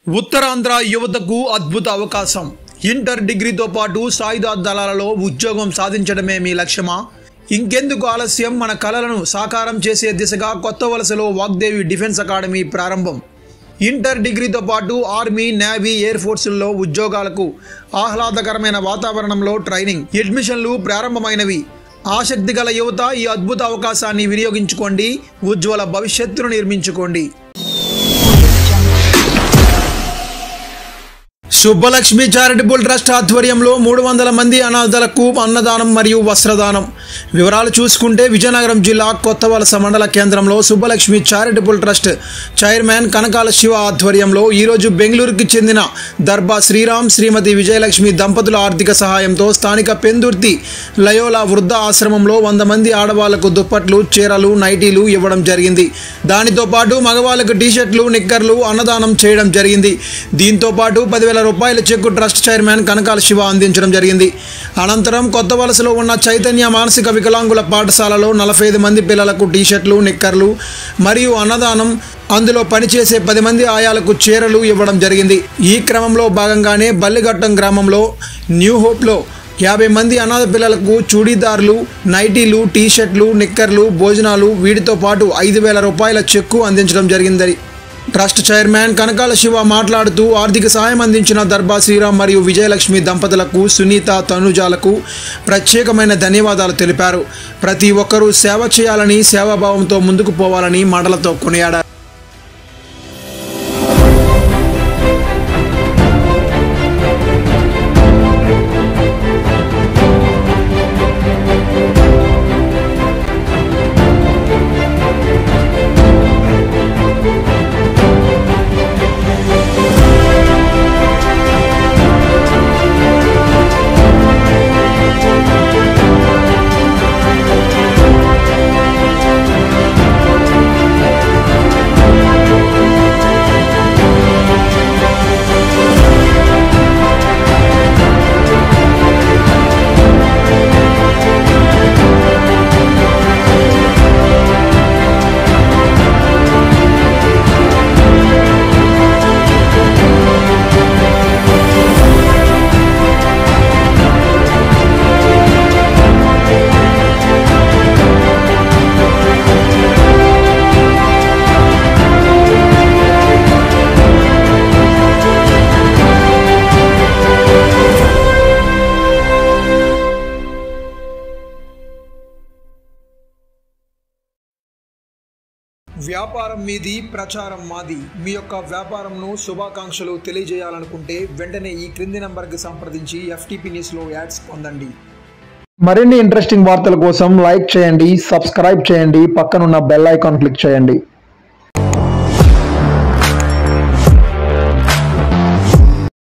ఉత్తరాంధ్ర యువతకు అద్భుత అవకాశం. ఇంటర్ డిగ్రీతో పాటు సాయుధ దళాలలో ఉద్యోగం సాధించడమే మీ లక్ష్యమా? ఇంకెందుకు ఆలస్యం? మన కలలను సాకారం చేసే దిశగా కొత్త వలసలో వాగ్దేవి డిఫెన్స్ అకాడమీ ప్రారంభం. ఇంటర్ డిగ్రీతో పాటు ఆర్మీ, నేవీ, ఎయిర్ ఫోర్సుల్లో ఉద్యోగాలకు ఆహ్లాదకరమైన వాతావరణంలో ట్రైనింగ్, అడ్మిషన్లు ప్రారంభమైనవి. ఆసక్తి గల యువత ఈ అద్భుత అవకాశాన్ని వినియోగించుకోండి. ఉజ్వల భవిష్యత్తును నిర్మించుకోండి. సుబ్బలక్ష్మి చారిటబుల్ ట్రస్ట్ ఆధ్వర్యంలో 300 మంది అనాథలకు అన్నదానం మరియు వస్త్రదానం. వివరాలు చూసుకుంటే విజయనగరం జిల్లా కొత్తవలస మండల కేంద్రంలో Subbalakshmi charitable trust chairman Kanakala Siva ఆధ్వర్యంలో ఈరోజు బెంగళూరుకి చెందిన దర్బా శ్రీరామ్, శ్రీమతి విజయలక్ష్మి దంపతుల ఆర్థిక సహాయంతో స్థానిక పెందుర్తి లయోలా వృద్ధ ఆశ్రమంలో 100 మంది ఆడవాళ్లకు దుప్పట్లు, చీరలు, నైటీలు ఇవ్వడం జరిగింది. దానితో పాటు మగవాళ్లకు టీషర్ట్లు, నిక్కర్లు అన్నదానం చేయడం జరిగింది. దీంతో పాటు 10,000 రూపాయల cheque trust chairman Kanakala Siva అందించడం జరిగింది. అనంతరం కొత్త వలసలో ఉన్న చైతన్య మానసిక వికలాంగుల పాఠశాలలో 45 మంది పిల్లలకు టీషర్ట్లు, నిక్కర్లు మరియు అన్నదానం, అందులో పనిచేసే 10 మంది ఆయాలకు చీరలు ఇవ్వడం జరిగింది. ఈ క్రమంలో భాగంగానే బల్లిఘట్టం గ్రామంలో న్యూ హోప్లో 50 మంది అనాథ పిల్లలకు చూడీదార్లు, నైటీలు, టీషర్ట్లు, నిక్కర్లు, భోజనాలు, వీటితో పాటు 5,000 రూపాయల చెక్కు అందించడం జరిగింది. ట్రస్ట్ చైర్మన్ కనకాల శివ మాట్లాడుతూ ఆర్థిక సహాయం అందించిన దర్బా శ్రీరామ్ మరియు విజయలక్ష్మి దంపతులకు, సునీత, తనుజాలకు ప్రత్యేకమైన ధన్యవాదాలు తెలిపారు. ప్రతి ఒక్కరూ సేవ చేయాలని, సేవాభావంతో ముందుకు పోవాలని మాటలతో కొనియాడారు. వ్యాపారం మీది, ప్రచారం మాది. మీ యొక్క వ్యాపారంను శుభాకాంక్షలు తెలియజేయాలనుకుంటే వెంటనే ఈ క్రింది నంబర్కి సంప్రదించి FTP న్యూస్లో యాడ్స్ పొందండి. మరిన్ని ఇంట్రెస్టింగ్ వార్తల కోసం లైక్ చేయండి, సబ్స్క్రైబ్ చేయండి, పక్కనున్న బెల్ ఐకాన్ క్లిక్ చేయండి.